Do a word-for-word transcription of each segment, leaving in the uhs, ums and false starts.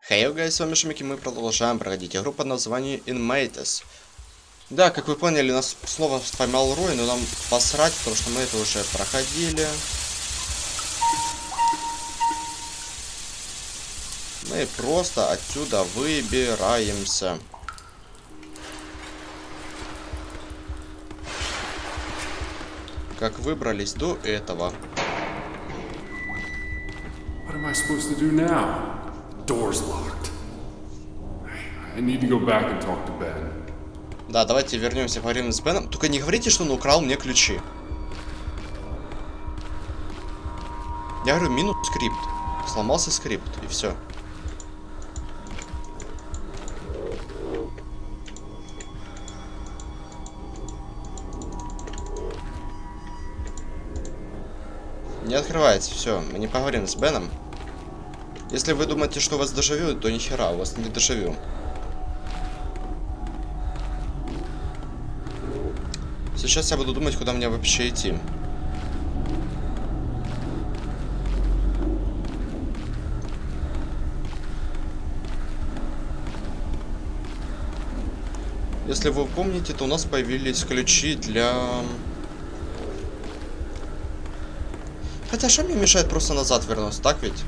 Хей, guys, с вами Шумики, мы продолжаем проходить игру под названием Inmates. Да, как вы поняли, нас снова поймал Рой, но нам посрать, потому что мы это уже проходили. Мы просто отсюда выбираемся. Как выбрались до этого. What am I supposed to do now? Door's locked. I need to go back and talk to Ben. Да, давайте вернемся, поговорим с Беном. Только не говорите, что он украл мне ключи. Я говорю, минус скрипт. Сломался скрипт, и все. Не открывается, все, мы не поговорим с Беном. Если вы думаете, что у вас дежавю, то нихера, у вас не дежавю. Сейчас я буду думать, куда мне вообще идти. Если вы помните, то у нас появились ключи для... Хотя что мне мешает просто назад вернуться, так ведь?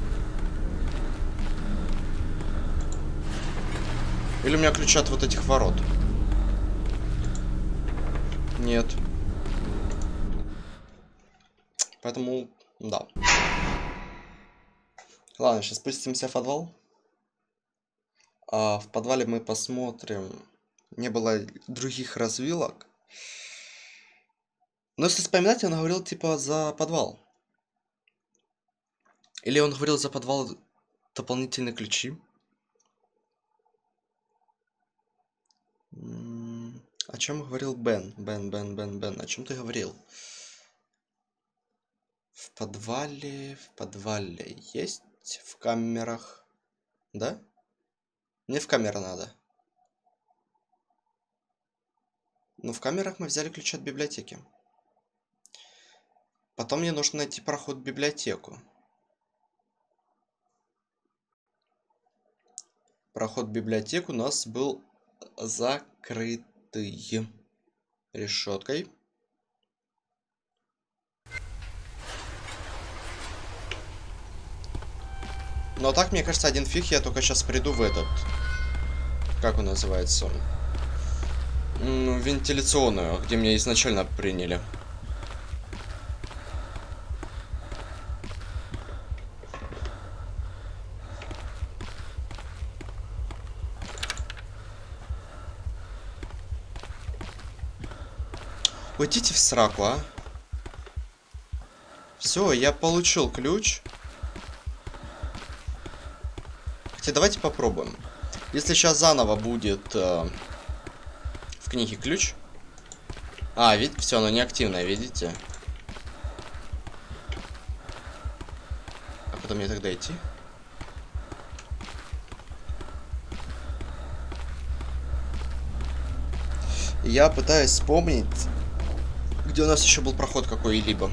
Или у меня ключи от вот этих ворот? Нет. Поэтому, да. Ладно, сейчас спустимся в подвал. А в подвале мы посмотрим. Не было других развилок. Но если вспоминать, он говорил типа за подвал. Или он говорил за подвал дополнительные ключи. О чем говорил Бен? Бен, Бен, Бен, Бен. О чем ты говорил? В подвале, в подвале есть, в камерах, да? Мне в камеру надо. Ну, в камерах мы взяли ключи от библиотеки. Потом мне нужно найти проход в библиотеку. Проход в библиотеку у нас был закрытый решеткой. Но так, мне кажется, один фиг, я только сейчас приду в этот... Как он называется? Ну, вентиляционную, где меня изначально приняли. Уйдите в сраку, а. Все, я получил ключ. Хотя давайте попробуем. Если сейчас заново будет э, в книге ключ. А, видите, все, оно неактивное, видите? А куда мне тогда идти? Я пытаюсь вспомнить, где у нас еще был проход какой-либо.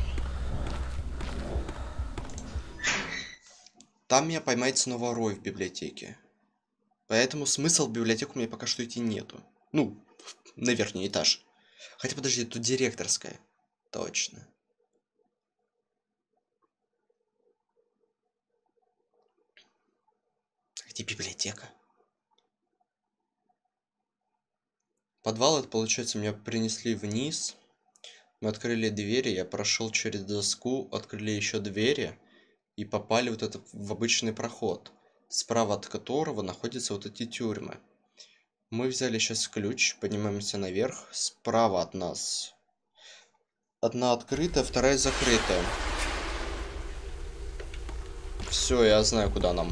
Там меня поймает снова Рой в библиотеке. Поэтому смысл в библиотеку мне пока что идти нету. Ну, на верхний этаж. Хотя, подожди, тут директорская. Точно. Где библиотека? Подвал, это получается, меня принесли вниз. Мы открыли двери, я прошел через доску, открыли еще двери. И попали вот это в обычный проход, справа от которого находятся вот эти тюрьмы. Мы взяли сейчас ключ, поднимаемся наверх. Справа от нас одна открытая, вторая закрытая. Все, я знаю, куда нам.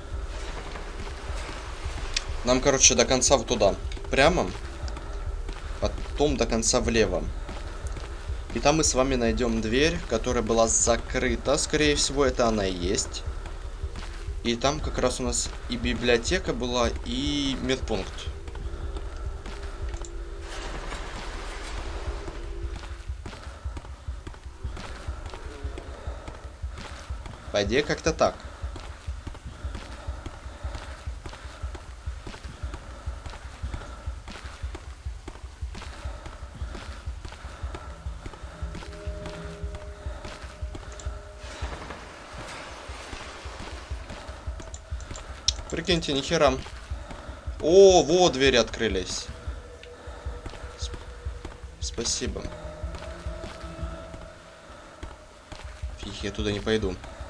Нам, короче, до конца вот туда. Прямо. Потом до конца влево. И там мы с вами найдем дверь, которая была закрыта. Скорее всего, это она и есть. И там как раз у нас и библиотека была, и медпункт. По идее, как-то так. Прикиньте, нихера. О, вот двери открылись. Сп Спасибо. Фиг, я туда не пойду.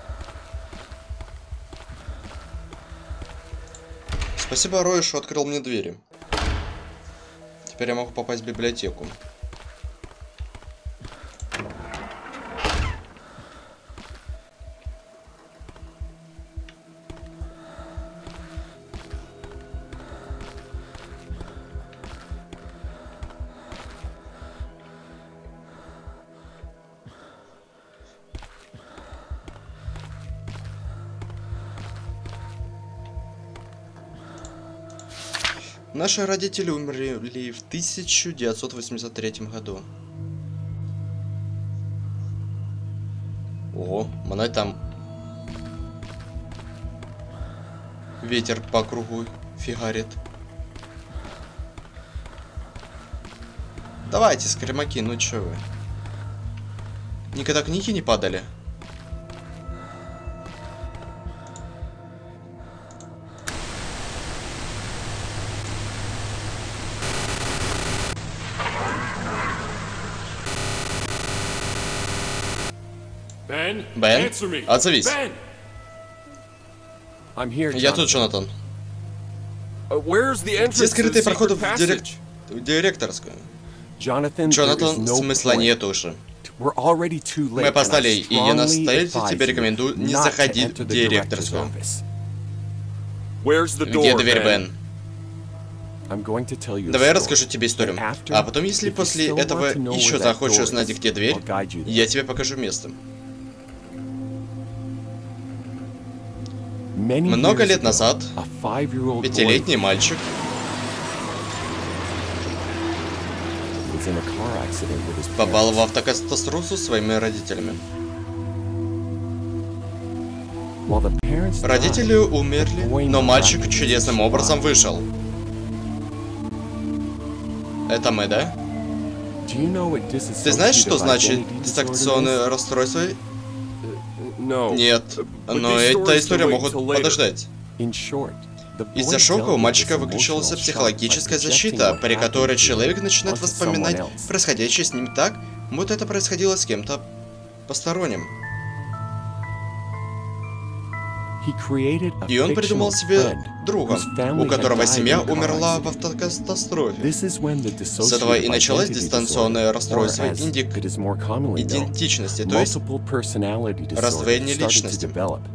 Спасибо, Рой, что открыл мне двери. Теперь я могу попасть в библиотеку. Наши родители умерли в тысяча девятьсот восемьдесят третьем году. Ого, мене там ветер по кругу фигарит. Давайте, скримаки, ну чё вы? Никогда книги не падали? Бен, отзовись. Я тут, Джонатан. Где скрытые проходы в дирек... директорскую? Джонатан, смысла нет уже. Мы опоздали, и я настоятельно тебе рекомендую не заходить в директорскую. Где дверь, Бен? Давай я расскажу тебе историю. А потом, если после этого еще захочешь узнать, где дверь, я тебе покажу место. Много лет назад пятилетний мальчик попал в автокатастрофу со своими родителями. Родители умерли, но мальчик чудесным образом выжил. Это мы, да? Ты знаешь, что значит диссоциационное расстройство? Нет, но эта история могут подождать. Из-за шока у мальчика выключилась психологическая защита, при которой человек начинает вспоминать происходящее с ним так, будто это происходило с кем-то посторонним. И он придумал себе друга, у которого семья умерла в автокатастрофе. С этого и началось дистанционное расстройство индик... идентичности, то есть раздвоение личности.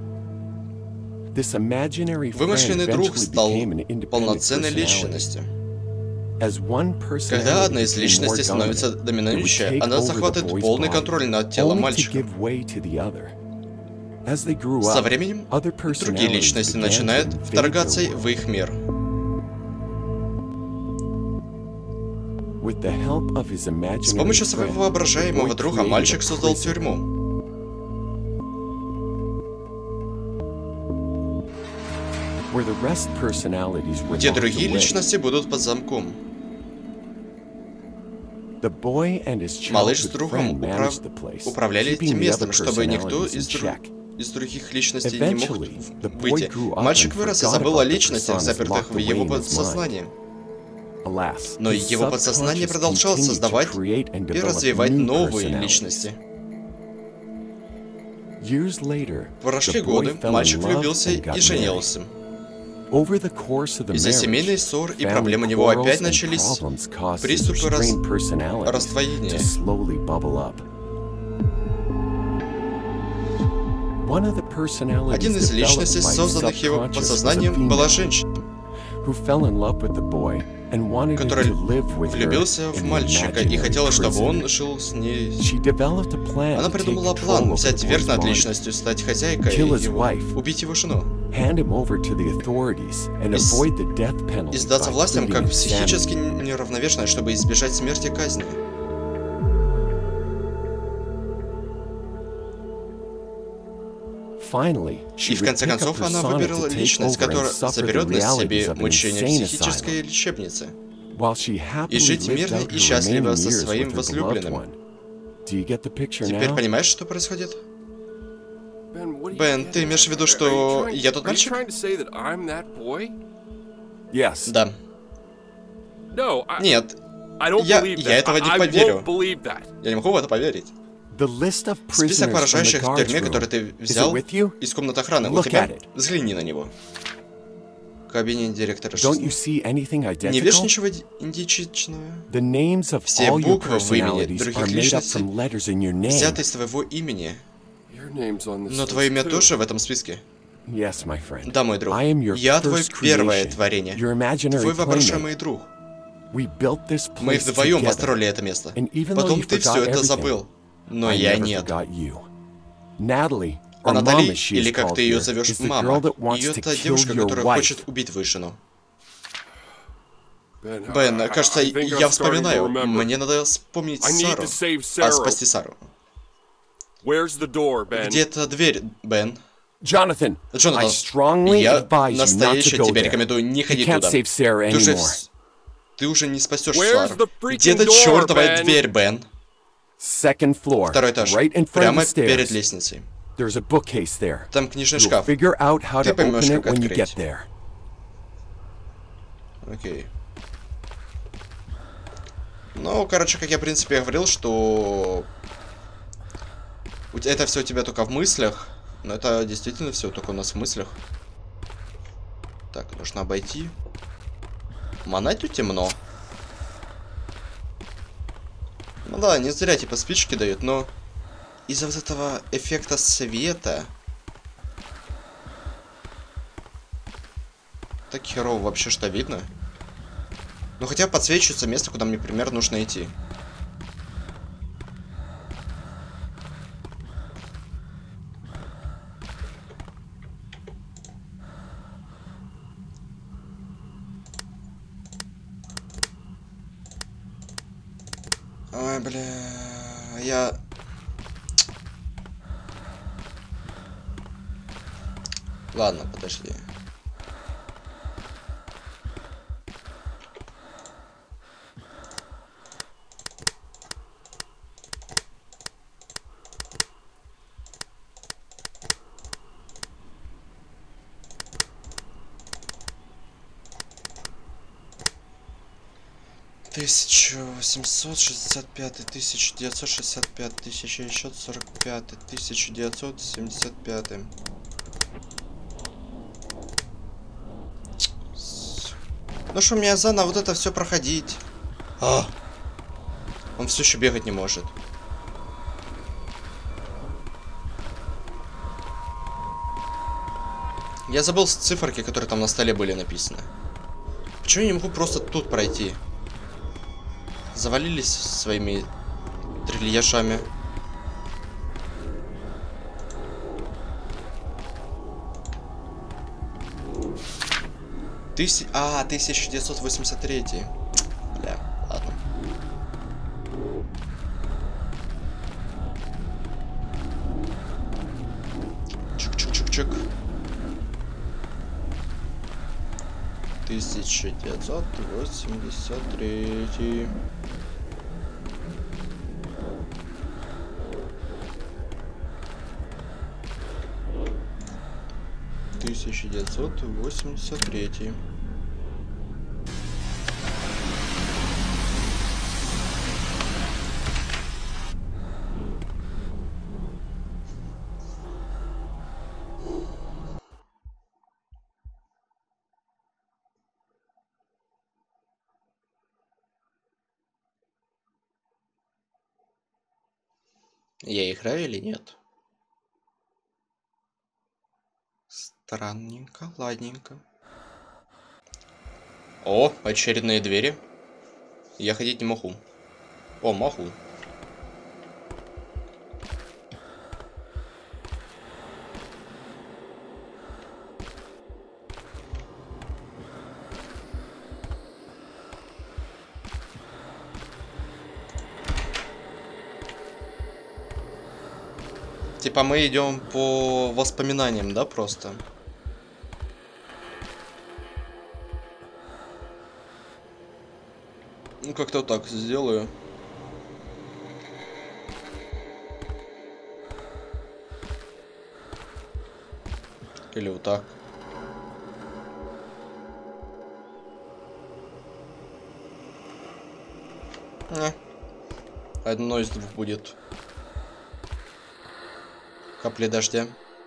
Вымышленный друг стал полноценной личностью. Когда одна из личностей становится доминирующей, она захватывает полный контроль над телом мальчика. Со временем другие личности начинают вторгаться в их мир. С помощью своего воображаемого друга мальчик создал тюрьму. Где другие личности будут под замком. Малыш с другом управ... управляли этим местом, чтобы никто из друг... из других личностей не мог выйти. Мальчик вырос и забыл о личностях, запертых в его подсознании. Но его подсознание продолжало создавать и развивать новые личности. Прошли годы, мальчик влюбился и женился. Из-за семейной ссоры и проблем у него опять начались приступы раз... раздвоения. Один из личностей, созданных его подсознанием, была женщина, который влюбился в мальчика и хотела, чтобы он жил с ней. Она придумала план взять верх над личностью, стать хозяйкой его, убить его жену. И сдаться властям как психически неравновешенная, чтобы избежать смерти и казни. И в конце концов она выбрала личность, которая заберет на себе мучения психической лечебницы и жить мирно и счастливо со своим возлюбленным. Теперь понимаешь, что происходит? Бен, ты имеешь в виду, что я тот мальчик? Yes. Да. Нет. Я, я этого не поверю. Я не могу в это поверить. Список поражающих в тюрьме, который ты взял из комнаты охраны, у тебя? Взгляни на него. Кабинет директора жизни. Не видишь ничего идентичного? Все буквы в имени других личностей взяты из твоего имени. Но твое имя тоже в этом списке? Да, мой друг. Я твое первое творение. Твой воображаемый друг. Мы вдвоем построили это место. Потом ты все это забыл. Но я нет. А Натали, или как ты ее зовешь, мама, ее та девушка, которая хочет убить твою жену. Бен, кажется, я вспоминаю. Мне надо вспомнить Сару. А спасти Сару. Где эта дверь, Бен? Джонатан, Джонатан, я настоящий тебе рекомендую не ходить туда. Ты уже, ты уже не спасешь Сару. Где эта чертовая дверь, Бен? Второй этаж, прямо перед лестницей. Там книжный шкаф. Ты поймешь, как открыть. Окей. Ну, короче, как я, в принципе, говорил, что... Это все у тебя только в мыслях. Но это действительно все только у нас в мыслях. Так, нужно обойти. Манать тут темно. Ну да, не зря типа спички дают, но из-за вот этого эффекта света так херово вообще что видно. Ну хотя подсвечивается место, куда мне примерно нужно идти. Ой, бля, я... Ладно, подожди. Тысяча восемьсот шестьдесят пятый, тысяча девятьсот шестьдесят пятый, тысяча девятьсот сорок пятый, тысяча девятьсот семьдесят пятый. Ну что, мне заново вот это все проходить? А! Он все еще бегать не может. Я забыл циферки, которые там на столе были написаны. Почему я не могу просто тут пройти? Завалились своими трильяжами. Тысяч... А, тысяча девятьсот восемьдесят третий. Бля, ладно. Чик-чик-чик-чик. тысяча девятьсот восемьдесят третий. тысяча девятьсот восемьдесят третий. Я играю или нет? Странненько, ладненько. О, очередные двери. Я ходить не могу. О, могу. Типа мы идем по воспоминаниям, да, просто? Ну, как-то так сделаю. Или вот так. Не. Одно из двух будет. Капли дождя.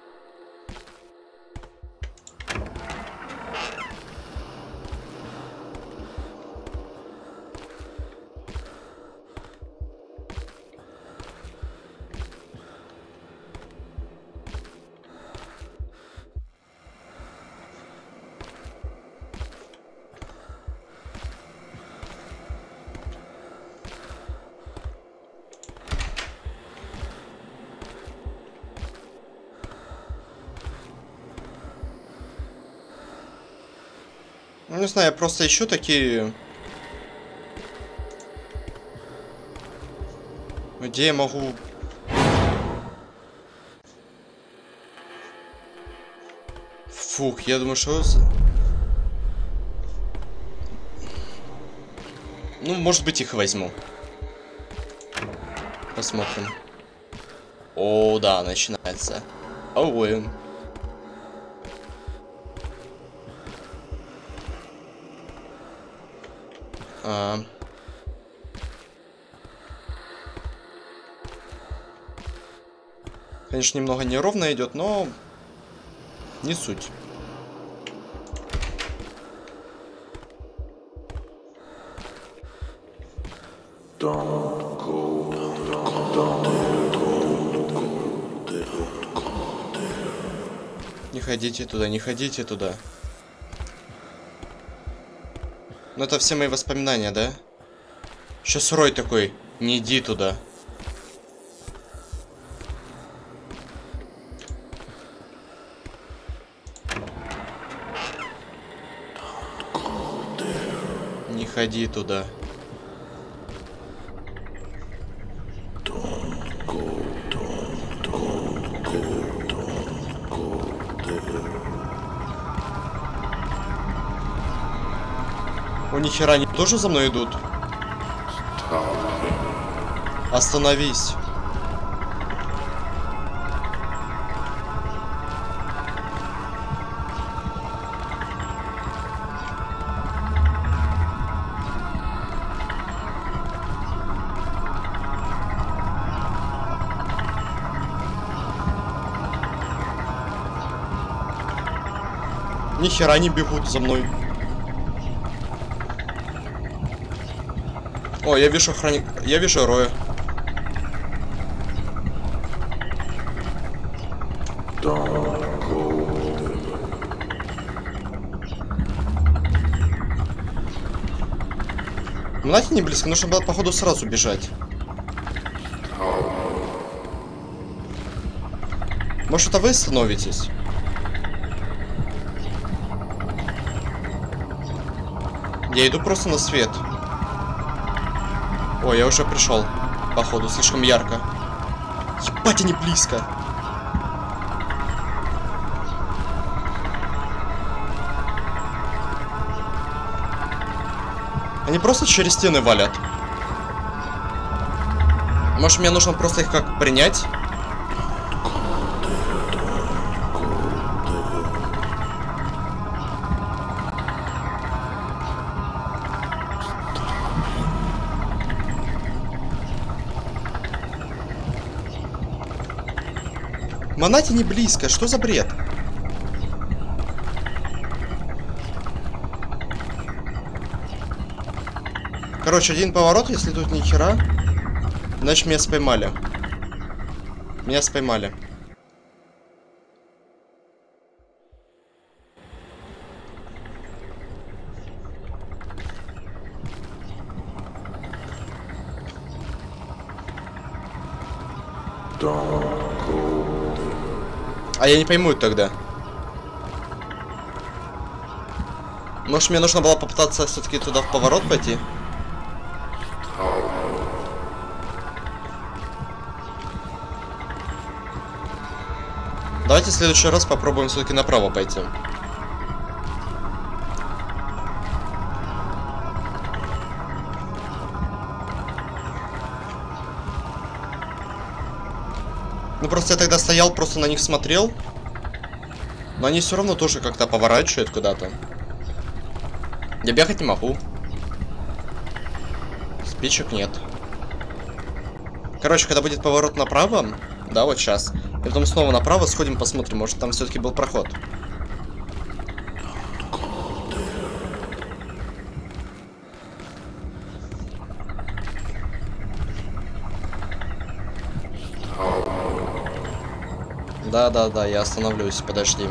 Ну, не знаю, я просто ищу такие... Где я могу... Фух, я думаю, что... Ну, может быть, их возьму. Посмотрим. О, да, начинается. Оуэн. А... Конечно, немного неровно идет, но не суть. Не ходите туда, не ходите туда. Ну это все мои воспоминания, да? Сейчас Рой такой, не иди туда. Не ходи туда. О, нихера, они тоже за мной идут? Остановись. Нихера они бегут за мной. О, я вижу охранник. Я вижу Роя. Знаете, не близко, нужно было, походу, сразу бежать. Может, это вы становитесь? Я иду просто на свет. Ой, я уже пришел. Походу, слишком ярко. Ебать, они близко. Они просто через стены валят. Может, мне нужно просто их как принять? Монати не близко, что за бред? Короче, один поворот, если тут ни хера, значит меня споймали. Меня споймали. А я не пойму это тогда. Может, мне нужно было попытаться все-таки туда в поворот пойти? Давайте в следующий раз попробуем все-таки направо пойти. Ну просто я тогда стоял, просто на них смотрел. Но они все равно тоже как-то поворачивают куда-то. Я бегать не могу. Спичек нет. Короче, когда будет поворот направо, да, вот сейчас. И потом снова направо сходим, посмотрим, может там все-таки был проход. Да, да, да, я остановлюсь, подожди.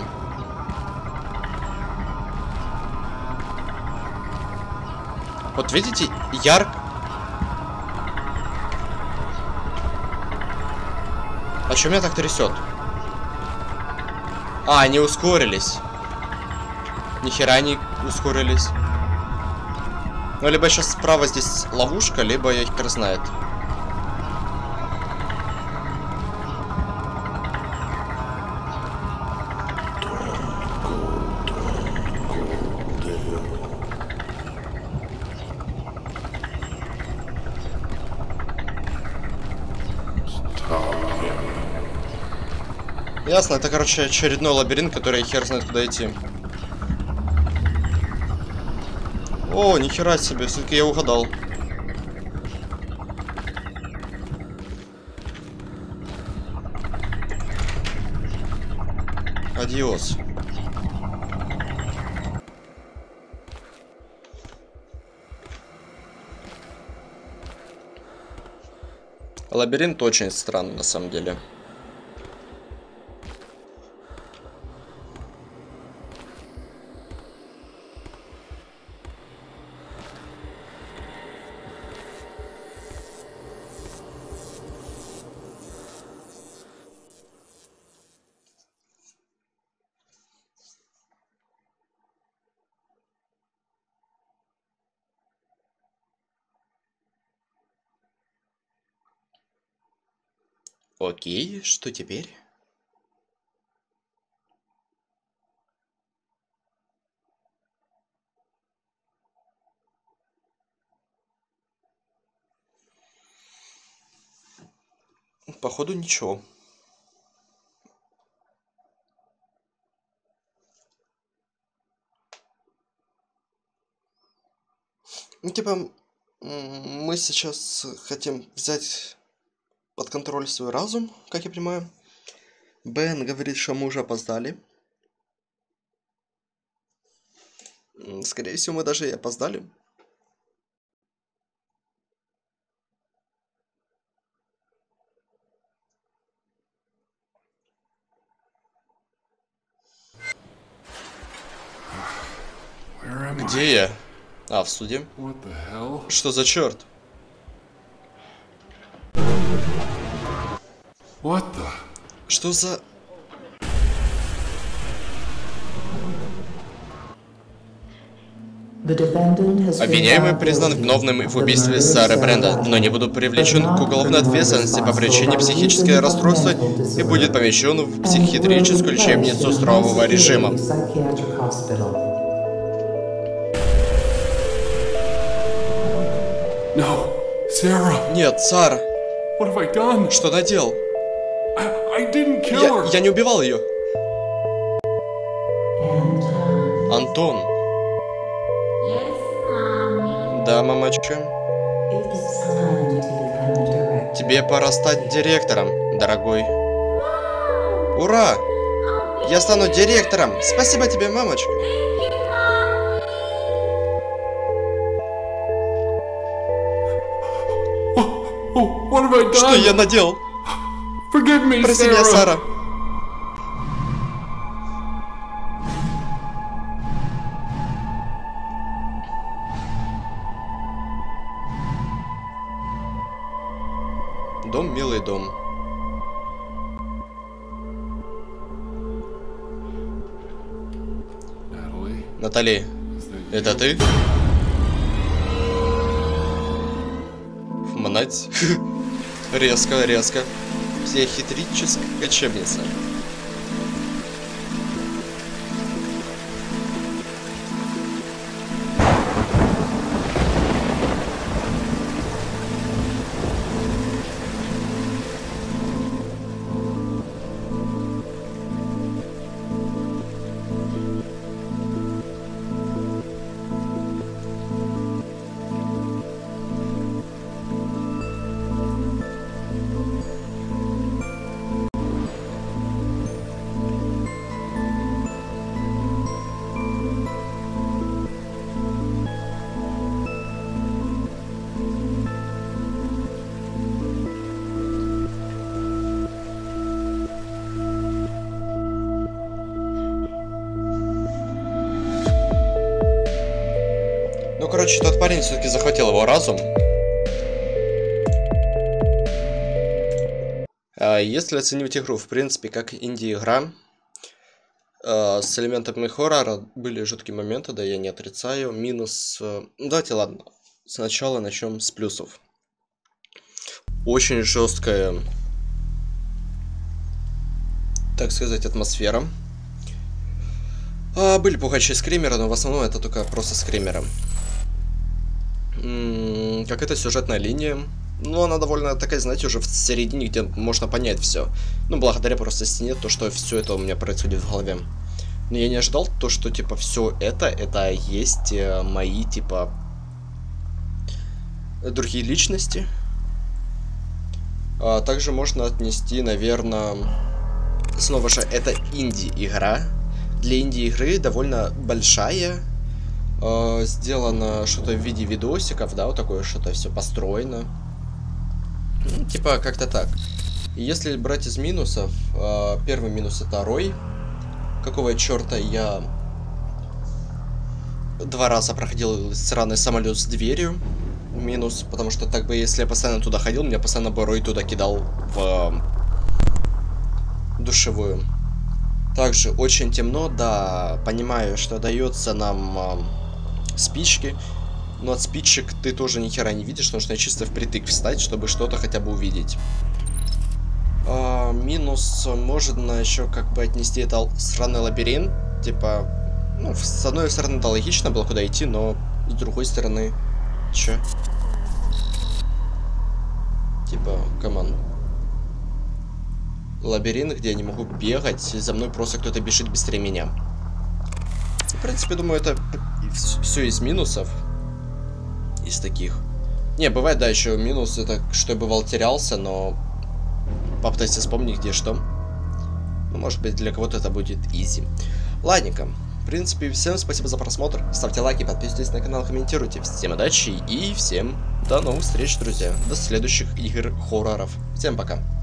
Вот видите, ярко. А чё меня так трясет? А, они ускорились. Нихера не ускорились. Ну, либо сейчас справа здесь ловушка, либо я хер знает. Ясно, это, короче, очередной лабиринт, который я хер знает куда идти. О, нихера себе, все-таки я угадал. Адиос. Лабиринт очень странный, на самом деле. Окей, что теперь? Походу ничего. Ну, типа, мы сейчас хотим взять под контроль свой разум, как я понимаю. Бен говорит, что мы уже опоздали. Скорее всего, мы даже и опоздали. Где я? А, в суде. Что за черт? Что за... Обвиняемый признан виновным в убийстве Сары Бренда, но не будет привлечен к уголовной ответственности по причине психического расстройства и будет помещен в психиатрическую лечебницу строгого режима. Нет, Сара. Что наделал? Я, я не убивал ее. Антон. Да, мамочка. Тебе пора стать директором, дорогой. Ура! Я стану директором! Спасибо тебе, мамочка. Что я наделал? Прости меня, Сара. Дом, милый дом. Натали, это ты? Мнать. Резко, резко. Психиатрическая лечебница. короче, тот парень все-таки захватил его разум. Если оценивать игру, в принципе, как инди-игра, с элементами хоррора были жуткие моменты, да, я не отрицаю. Минус... Ну, давайте, ладно, сначала начнем с плюсов. Очень жесткая, так сказать, атмосфера. А, были пугающие скримеры, но в основном это только просто скримеры. М-м, какая-то сюжетная линия. Ну, она довольно такая, знаете, уже в середине, где можно понять все. Ну, благодаря просто стене, то, что все это у меня происходит в голове. Но я не ожидал то, что, типа, все это, это есть мои, типа, другие личности. А также можно отнести, наверное, снова же, это инди-игра. Для инди-игры довольно большая. Э, сделано что-то в виде видосиков, да, вот такое что-то все построено. Ну, типа, как-то так. И если брать из минусов, э, первый минус это рой. Какого черта я два раза проходил сраный самолет с дверью. Минус, потому что так бы, если я постоянно туда ходил, меня постоянно бы рой туда кидал в душевую. Также очень темно, да, понимаю, что дается нам э, спички, но от спичек ты тоже ни хера не видишь, нужно чисто впритык встать, чтобы что-то хотя бы увидеть. Э, минус можно еще как бы отнести это сраный лабиринт, типа, ну, с одной стороны, да, логично было куда идти, но с другой стороны, чё? Типа, команд. Лабиринт, где я не могу бегать, и за мной просто кто-то бежит быстрее меня. В принципе, думаю, это все из минусов. Из таких. Не, бывает, да, еще минус, это что я бывал терялся, но попытайся вспомнить, где что. Ну, может быть, для кого-то это будет изи. Ладненько. В принципе, всем спасибо за просмотр. Ставьте лайки, подписывайтесь на канал, комментируйте. Всем удачи и всем до новых встреч, друзья. До следующих игр хорроров. Всем пока.